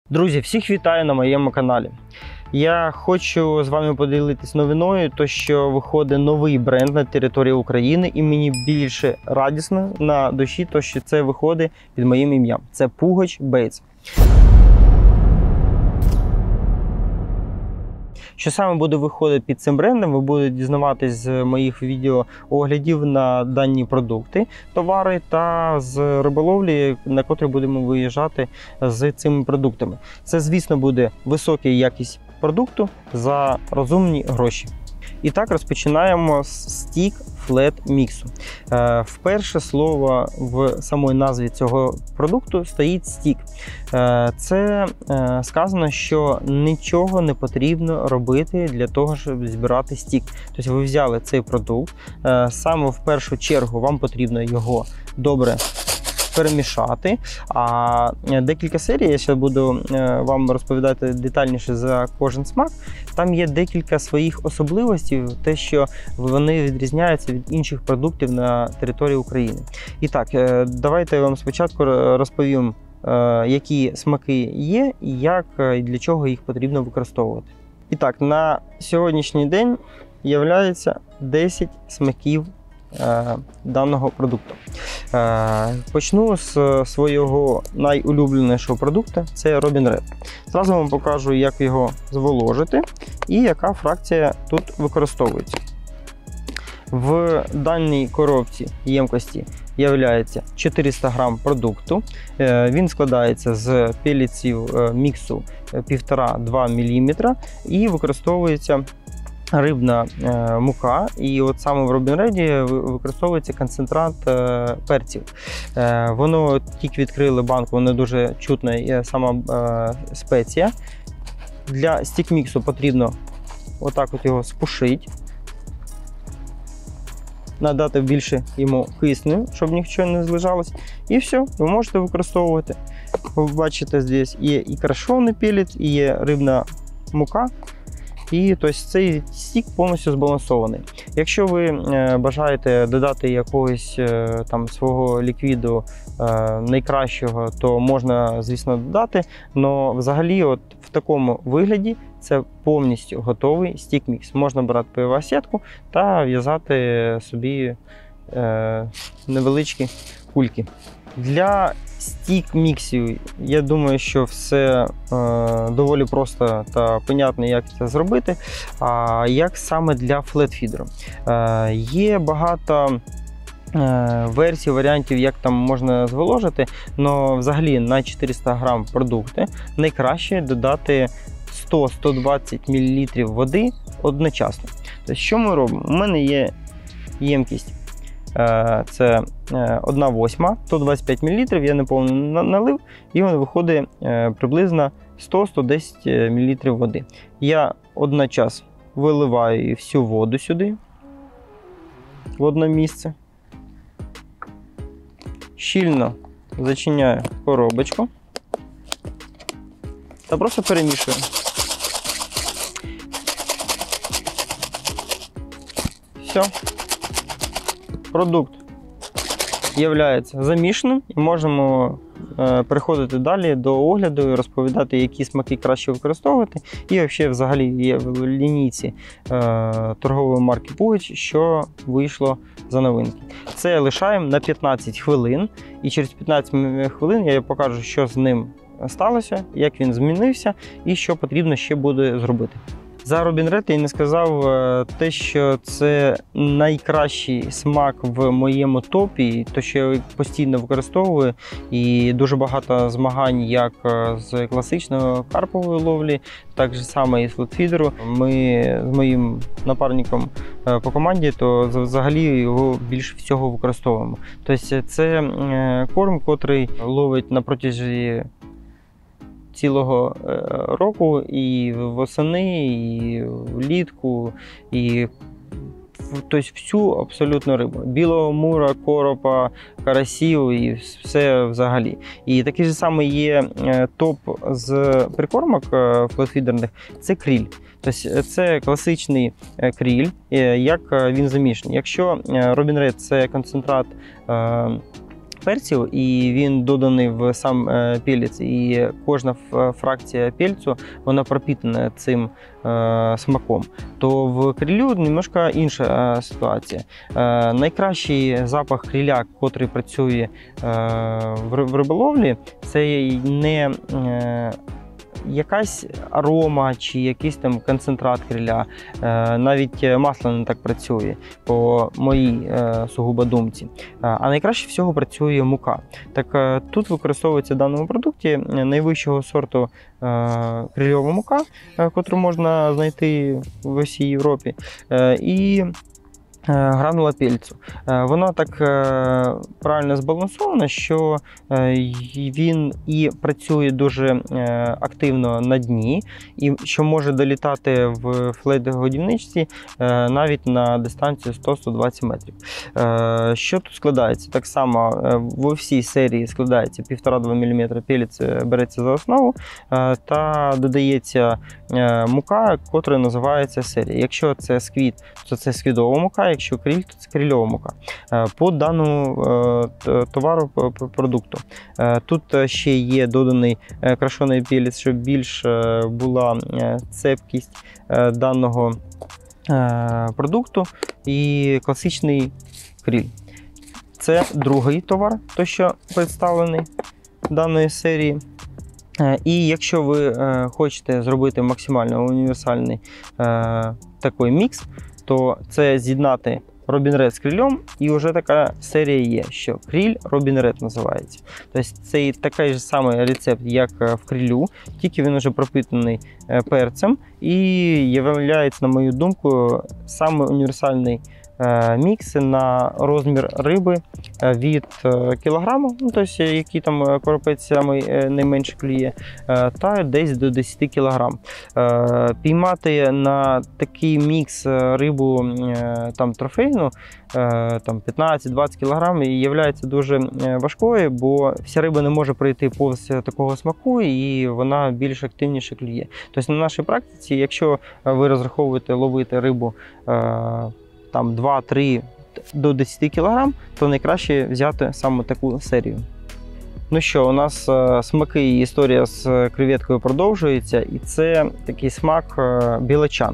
Друзі, всіх вітаю на моєму каналі. Я хочу з вами поділитись новиною, то що виходить новий бренд на території України, і мені більше радісно на душі, то що це виходить під моїм ім'ям. Це Pugac Baits. Що саме буде виходити під цим брендом, ви будете дізнаватись з моїх відеооглядів на дані продукти, товари та з риболовлі, на котрі будемо виїжджати з цими продуктами. Це, звісно, буде висока якість продукту за розумні гроші. І так, розпочинаємо з Stick Flat Mix. Вперше слово в самій назві цього продукту стоїть Stick. Це сказано, що нічого не потрібно робити для того, щоб збирати стік. Тобто ви взяли цей продукт, саме в першу чергу вам потрібно його добре перемішати. А декілька серій, я ще буду вам розповідати детальніше за кожен смак. Там є декілька своїх особливостей, те, що вони відрізняються від інших продуктів на території України. І так, давайте я вам спочатку розповім, які смаки є і як і для чого їх потрібно використовувати. І так, на сьогоднішній день є 10 смаків даного продукту. Почну з свого найулюбленішого продукту, це Robin Red. Зразу вам покажу, як його зволожити і яка фракція тут використовується. В даній коробці ємкості є 400 грам продукту. Він складається з пелетів міксу 1,5-2 мм і використовується рибна мука, і от саме в Robin Red використовується концентрат перців. Воно тільки відкрили банку, воно дуже чутна сама спеція. Для стік-міксу потрібно отак от його спушити, надати більше йому кисню, щоб нічого не злежалось. І все, ви можете використовувати. Ви бачите, здесь є і крашений пелет, і є рибна мука. І тобто, цей стік повністю збалансований. Якщо ви бажаєте додати якогось там свого ліквіду найкращого, то можна, звісно, додати. Але взагалі от в такому вигляді це повністю готовий стік-мікс. Можна брати пивосетку та в'язати собі невеличкі кульки. Для стік-міксів, я думаю, що все доволі просто та понятно, як це зробити. А як саме для флетфідеру? Є багато версій, варіантів, як там можна зволожити, але взагалі на 400 грам продукти найкраще додати 100-120 мл води одночасно. Тобто, що ми робимо? У мене є ємкість. Це 1/8, 125 мл, я неповно налив, і він виходить приблизно 100-110 мл води. Я одночасно виливаю всю воду сюди, в одне місце, щільно зачиняю коробочку та просто перемішую. Все. Продукт є замішаним і можемо переходити далі до огляду і розповідати, які смаки краще використовувати. І взагалі є в лінійці торгової марки Pugac, що вийшло за новинки. Це лишаємо на 15 хвилин, і через 15 хвилин я покажу, що з ним сталося, як він змінився і що потрібно ще буде зробити. За Robin Red я не сказав те, що це найкращий смак в моєму топі, то що я постійно використовую, і дуже багато змагань як з класичної карпової ловлі, так само і з флетфідеру. Ми з моїм напарником по команді, то взагалі його більше всього використовуємо. Тобто це корм, котрий ловить на протязі цілого року, і восени, і влітку, і тобто всю абсолютно рибу. Білого мура, коропа, карасів і все взагалі. І такий же самий є топ з прикормок флетфідерних – це кріль. Тобто це класичний кріль, як він замішаний. Якщо Robin Red – це концентрат перців, і він доданий в сам пелець, і кожна фракція пельцю, вона пропітана цим смаком. То в крилю немножко інша ситуація. Найкращий запах криля, котрий працює в риболовлі, це не якась арома чи якийсь там концентрат криля. Навіть масло не так працює, по моїй сугубо думці. А найкраще всього працює мука. Так тут використовується в даному продукті найвищого сорту крильова мука, котру можна знайти в усій Європі, і гранула пельцю. Вона так правильно збалансована, що він і працює дуже активно на дні, і що може долітати в флейт-годівничці навіть на дистанцію 100-120 метрів. Що тут складається? Так само в всій серії складається 1,5-2 мм пелець, береться за основу та додається мука, котра називається серія. Якщо це сквід, то це сквідова мука, якщо криль, то це крильова мука. По даному товару, продукту. Тут ще є доданий крашений пелець, щоб більш була цепкість даного продукту, і класичний криль. Це другий товар, той, що представлений даної серії. І якщо ви хочете зробити максимально універсальний такий мікс, то це з'єднати Robin Red з крильом, і вже така серія є, що криль Robin Red називається. Тобто це такий ж самий рецепт, як в крилю, тільки він вже пропитаний перцем і є, на мою думку, саме універсальний мікс на розмір риби від кілограму, ну, тобто, який там коропець найменше клює, та десь до 10 кг. Піймати на такий мікс рибу там, трофейну там 15-20 кг є дуже важкою, бо вся риба не може пройти повз такого смаку, і вона більш активніше клює. Тобто на нашій практиці, якщо ви розраховуєте ловити рибу там 2-3 до 10 кг, то найкраще взяти саме таку серію. Ну що, у нас смаки і історія з креветкою продовжується, і це такий смак білочан.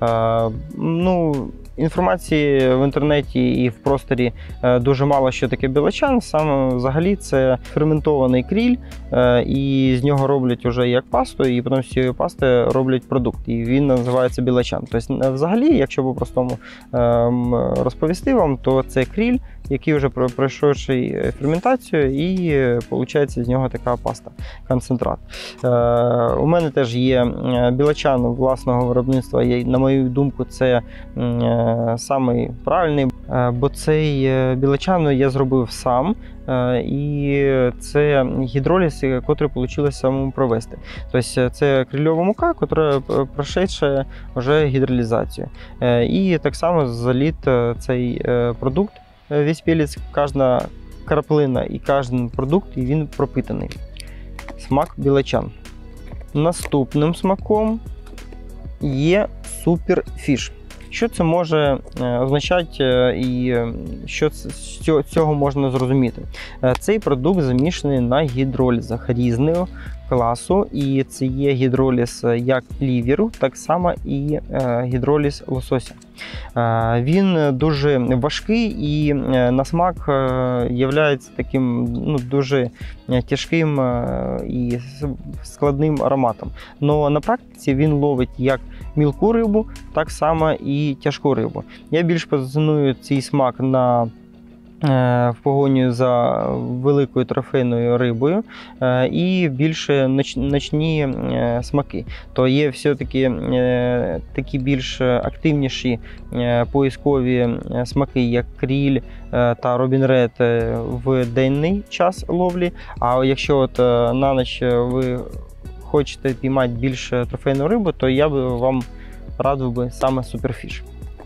Ну, інформації в інтернеті і в просторі дуже мало, що таке білочан. Саме взагалі це ферментований кріль, і з нього роблять вже як пасту, і потім з цієї пасти роблять продукт, і він називається білочан. Тобто, взагалі, якщо по-простому розповісти вам, то це кріль, який вже пройшовший ферментацію, і виходить з нього така паста, концентрат. У мене теж є білочан власного виробництва, на мою думку, це самий правильний, бо цей білочан я зробив сам, і це гідроліз, який вийшло самому провести. Тобто це крильова мука, яка пройшла вже гідролізацію. І так само заліт цей продукт, весь пелець, кожна краплина і кожен продукт, і він пропитаний. Смак білочан. Наступним смаком є суперфіш. Що це може означати і що з цього можна зрозуміти? Цей продукт замішаний на гідролізах різного класу, і це є гідроліз як лівіру, так само і гідроліз лосося. Він дуже важкий і на смак є таким дуже тяжким і складним ароматом. Но на практиці він ловить як мілку рибу, так само і тяжку рибу. Я більш позиціоную цей смак в погоні за великою трофейною рибою і більше ночні смаки. То є все-таки такі більш активніші поискові смаки, як кріль та Robin Red в денний час ловлі. А якщо на ніч ви хочете піймати більш трофейну рибу, то я би вам радив саме суперфіш.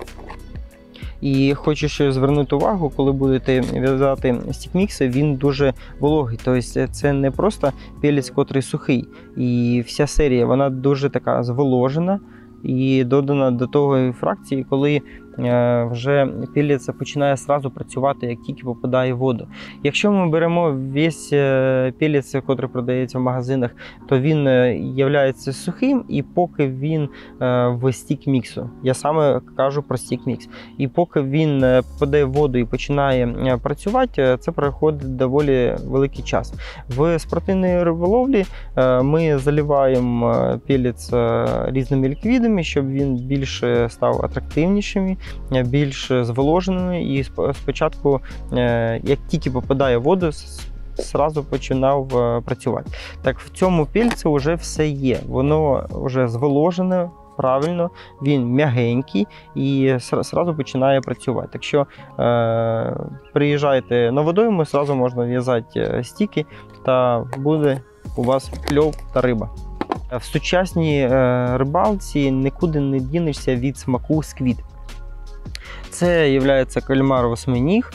І хочу ще звернути увагу, коли будете в'язати стікмікси, він дуже вологий. Тобто це не просто пелець, котрий сухий. І вся серія, вона дуже така зволожена і додана до того фракції, коли вже пелець починає одразу працювати, як тільки попадає в воду. Якщо ми беремо весь пелець, який продається в магазинах, то він є сухим, і поки він в стік-міксу, я саме кажу про стік-мікс, і поки він попадає в воду і починає працювати, це проходить доволі великий час. В спортивній риболовлі ми заливаємо пелець різними ліквідами, щоб він більше став атрактивнішим, більш зволоженими, і спочатку, як тільки попадає в воду, зразу починав працювати. Так в цьому пельці вже все є, воно вже зволожене правильно, він м'ягенький і зразу починає працювати. Так що приїжджайте на водойму, зразу можна в'язати стіки, та буде у вас кльов та риба. В сучасній рибалці нікуди не дінешся від смаку сквід. Це є кальмар восьминіг.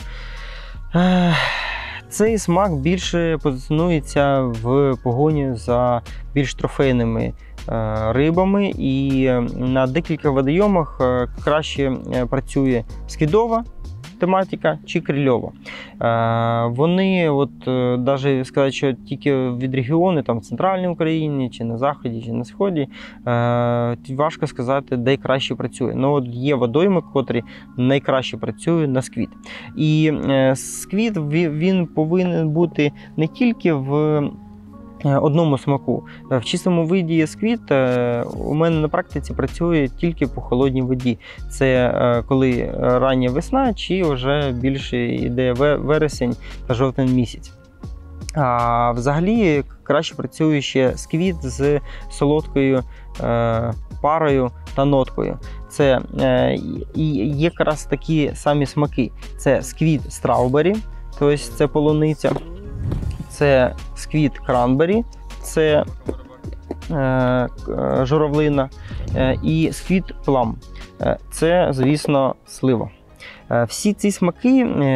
Цей смак більше позиціонується в погоні за більш трофейними рибами, і на декілька водойомах краще працює сквідова тематика чи крильова. Вони, навіть сказати, що тільки від регіону, там в Центральній Україні, чи на Заході, чи на Сході, важко сказати, де краще працює. Ну, є водойми, котрі найкраще працюють на сквід. І сквід, він повинен бути не тільки в одному смаку. В чистому виді сквід у мене на практиці працює тільки по холодній воді. Це коли рання весна чи вже більше йде вересень та жовтень місяць. А взагалі краще працює ще сквід з солодкою парою та ноткою. Це є якраз такі самі смаки. Це сквід страубері, тобто це полуниця. Це сквід кранбері, це журавлина, і сквід плам. Це, звісно, слива. Всі ці смаки,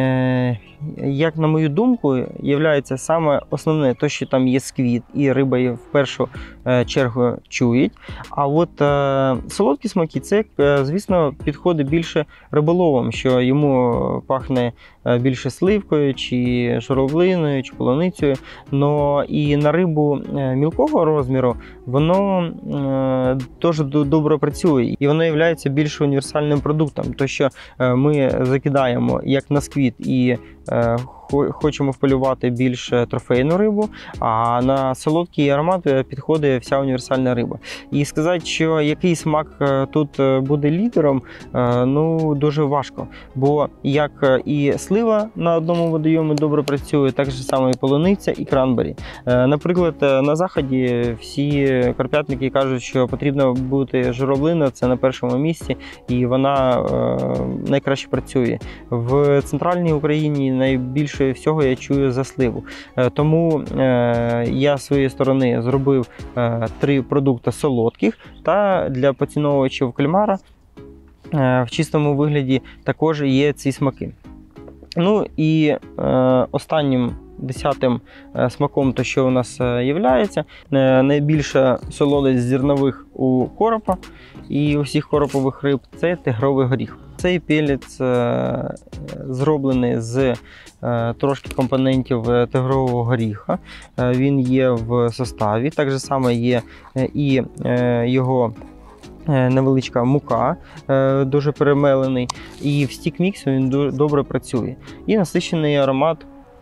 як на мою думку, являються саме основне, те, що там є сквід, і риба її в першу чергу чують. А от солодкі смаки, це, звісно, підходить більше риболовам, що йому пахне більше сливкою, чи журавлиною, чи полуницею. Но і на рибу мілкого розміру воно теж добре працює. І воно є більш універсальним продуктом, то що ми закидаємо як на сквід і хочемо вполювати більш трофейну рибу, а на солодкий аромат підходить вся універсальна риба. І сказати, що який смак тут буде лідером, ну, дуже важко. Бо як і слива на одному водойомі добре працює, так же само і полуниця, і кранбері. Наприклад, на Заході всі карп'ятники кажуть, що потрібно бути журавлина, це на першому місці, і вона найкраще працює. В Центральній Україні найбільше всього я чую за сливу. Тому я з своєї сторони зробив 3 продукти солодких, та для поціновувачів кальмара в чистому вигляді також є ці смаки. Ну і останнім 10-тим смаком, то що у нас є, найбільша солодость зернових у коропа і усіх коропових риб – це тигровий горіх. Цей пелець зроблений з трошки компонентів тигрового горіха. Він є в составі. Так же само є і його невеличка мука, дуже перемелений. І в стік-міксі він добре працює. І насичений аромат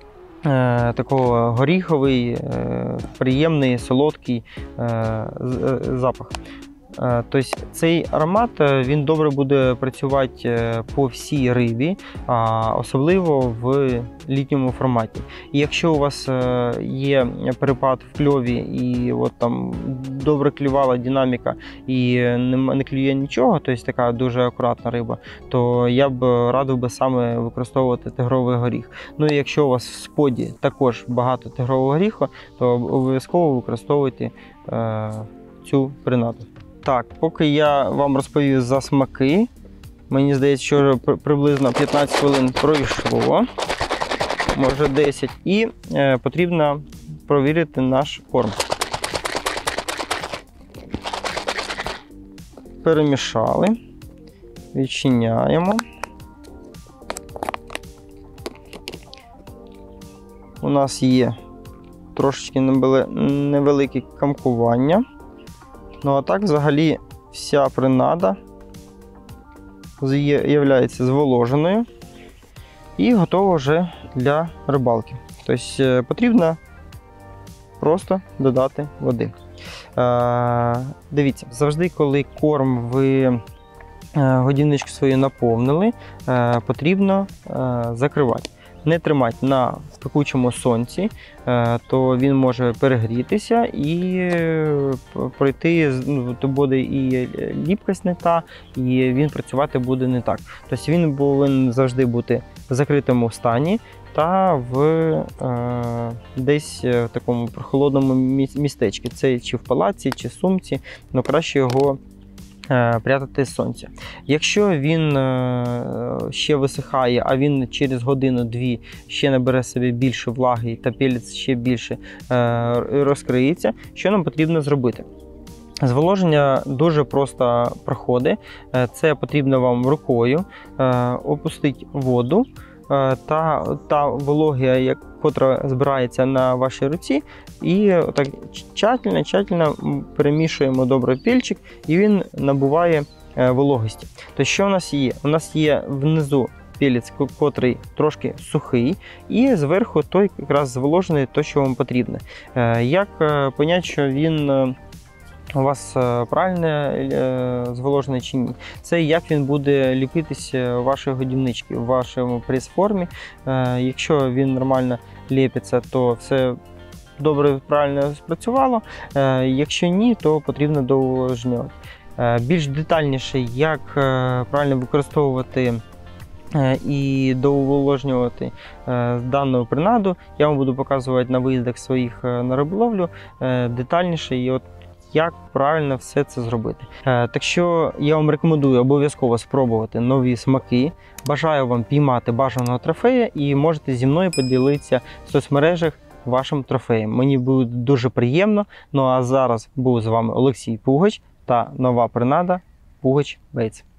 такого горіховий, приємний, солодкий запах. Тобто цей аромат він добре буде працювати по всій рибі, особливо в літньому форматі. І якщо у вас є перепад в кльові і от там добре клювала динаміка і не клює нічого, тобто така дуже акуратна риба, то я б радив би саме використовувати тигровий горіх. Ну і якщо у вас в споді також багато тигрового горіху, то обов'язково використовуйте цю принаду. Так, поки я вам розповів за смаки, мені здається, що приблизно 15 хвилин пройшло, може 10, і потрібно провірити наш корм. Перемішали. Відчиняємо. У нас є трошечки невелике камкування. Ну а так взагалі вся принада є зволоженою і готова вже для рибалки. Тобто потрібно просто додати води. Дивіться, завжди, коли корм ви годівничку свою наповнили, потрібно закривати. Не тримати на пекучому сонці, то він може перегрітися і пройти, то буде і ліпкость не та, і він працювати буде не так. Тобто він повинен завжди бути в закритому стані та десь в такому прохолодному містечку. Це чи в палаці, чи в сумці, але краще його прятати з сонця. Якщо він ще висихає, а він через годину-дві ще набере собі більше влаги та пелець ще більше розкриється, що нам потрібно зробити? Зволоження дуже просто проходить. Це потрібно вам рукою опустити воду та вологія, котра збирається на вашій руці, і так тщательно перемішуємо добре пільчик, і він набуває вологості. То що у нас є? У нас є внизу пелець, котрий трошки сухий, і зверху той якраз зволожений, то, що вам потрібно. Як поняти, що він у вас правильно зволожений чи ні? Це як він буде ліпитися в вашій годівничці, в вашому прес-формі. Якщо він нормально ліпиться, то все добре, правильно спрацювало. Якщо ні, то потрібно доувлажнювати. Більш детальніше, як правильно використовувати і доувлажнювати дану принаду, я вам буду показувати на виїздах своїх на риболовлю детальніше, і як правильно все це зробити. Так що я вам рекомендую обов'язково спробувати нові смаки. Бажаю вам піймати бажаного трофея і можете зі мною поділитися в соцмережах вашим трофеєм. Мені буде дуже приємно. Ну а зараз був з вами Олексій Пугач та нова принада Пугач Бейтс.